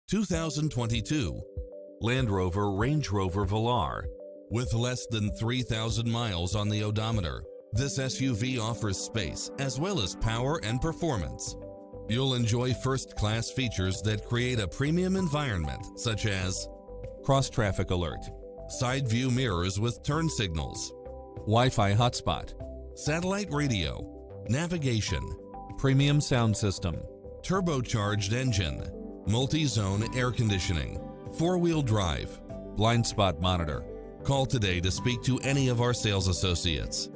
2022 Land Rover Range Rover Velar. With less than 3,000 miles on the odometer, this SUV offers space as well as power and performance. You'll enjoy first-class features that create a premium environment, such as cross-traffic alert, side view mirrors with turn signals, Wi-Fi hotspot, satellite radio, navigation, premium sound system, turbocharged engine, multi-zone air conditioning, four-wheel drive, blind spot monitor. Call today to speak to any of our sales associates.